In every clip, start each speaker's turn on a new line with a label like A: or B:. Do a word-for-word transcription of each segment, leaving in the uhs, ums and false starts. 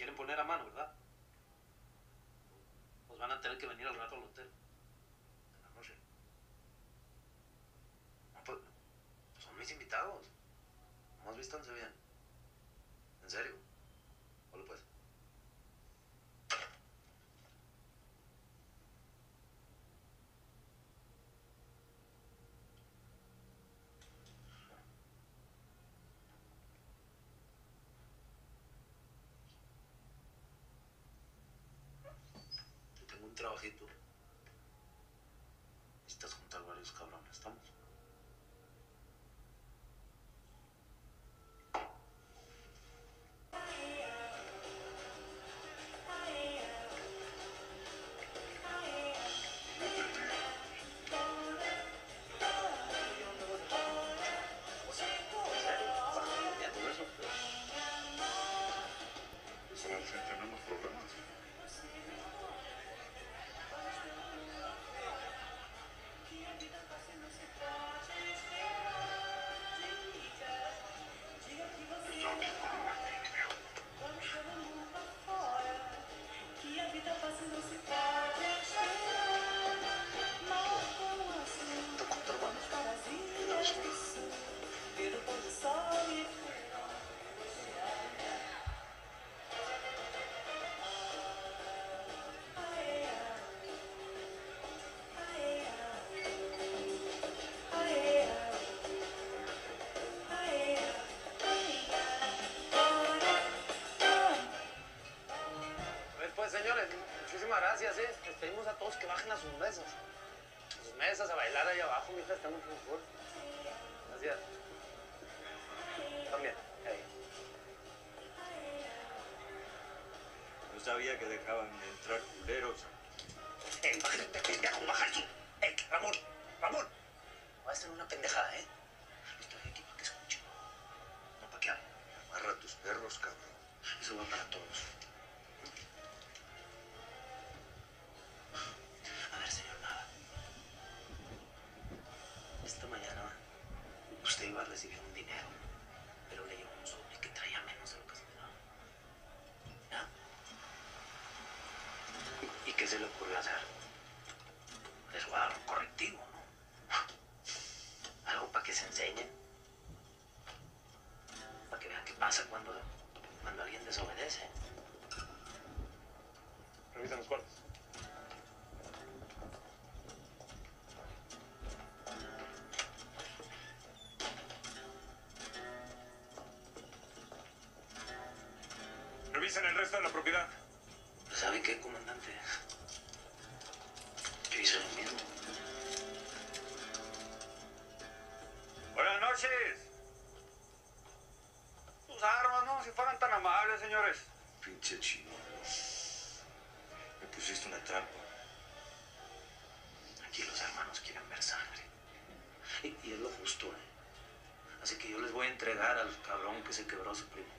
A: quieren poner a mano, ¿verdad? Pues van a tener que venir al rato al hotel. En la noche. No, pues, pues son mis invitados. Nomás vístanse bien. ¿En serio? Hola pues. Tengo un trabajito. Necesitas juntar varios cabrones, ¿estamos?
B: Tenemos problemas.
A: Señores, muchísimas gracias, ¿eh? Les pedimos a todos que bajen a sus mesas. A sus mesas, a bailar ahí abajo, mientras estamos en fútbol. Gracias. También. Hey.
C: No sabía que dejaban entrar culeros.
A: ¡Ey, bájale, pendejo, bájale! ¡Ey, Ramón! ¡Ramón! Va a ser una pendejada, ¿eh? Los traje aquí para que escuchen. No para que hablen.
B: Amarra a tus perros, cabrón.
A: Eso va para todos. A ver, señor Nava. Esta mañana usted iba a recibir un dinero, pero le llevó un sobre que traía menos de lo que esperaba. ¿Ya? ¿Y qué se le ocurrió hacer? Les voy a dar un correctivo, ¿no? Algo para que se enseñen. Para que vean qué pasa cuando, cuando alguien desobedece.
B: Revisa los cuartos. Revisen el resto de la propiedad.
A: ¿Sabe qué, comandante? Yo hice lo mismo.
C: Buenas noches. Sus armas, ¿no? Si fueran tan amables, señores.
B: Pinche chino. Me pusiste una trampa.
A: Aquí los hermanos quieren ver sangre. Y, y es lo justo, ¿eh? Así que yo les voy a entregar al cabrón que se quebró a su primo.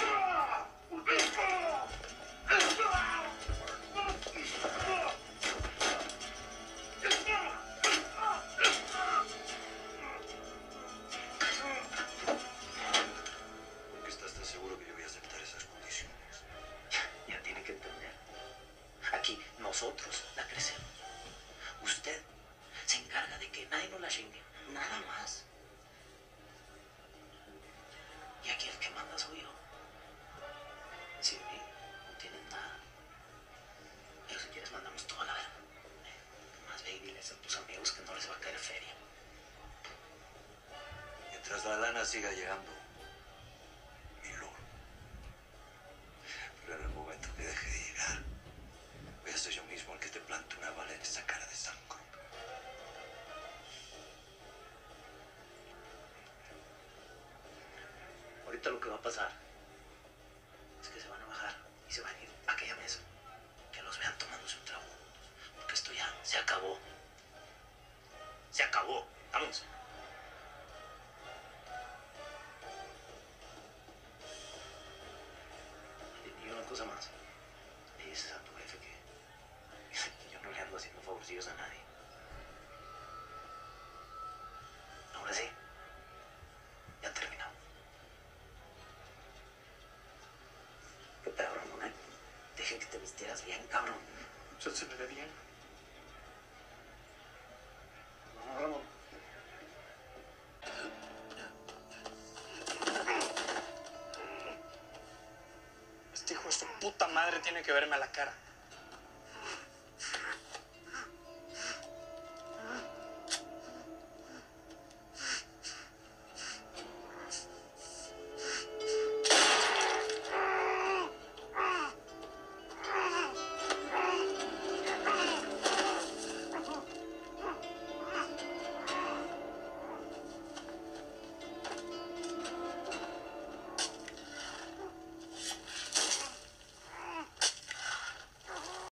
B: ¿Por qué estás tan seguro que yo voy a aceptar esas condiciones?
A: Ya tiene que entender. Aquí nosotros la crecemos. Usted se encarga de que nadie nos la chingue. Nada más. Y aquí el que manda soy yo. Sin mí no tienes nada. Pero si quieres mandamos toda la verga. Más ve y diles a tus amigos que no les va a caer feria.
B: Mientras la lana siga llegando, mi lord. Pero en el momento que deje de llegar, voy a ser yo mismo el que te plante una bala en esa cara de sangre.
A: Ahorita lo que va a pasar es que se van a bajar y se van a ir a aquella mesa. Que los vean tomándose un trago juntos. Porque esto ya se acabó. Se acabó. Vamos. Y una cosa más. Le dices a tu jefe que yo no le ando haciendo favorcillos a nadie. Ahora sí. Ya terminamos. Qué pedo, Ramón, ¿eh? vistieras bien, cabrón.
D: Eso se me ve bien.
A: No, Ramón.
D: Este hijo de su puta madre tiene que verme a la cara.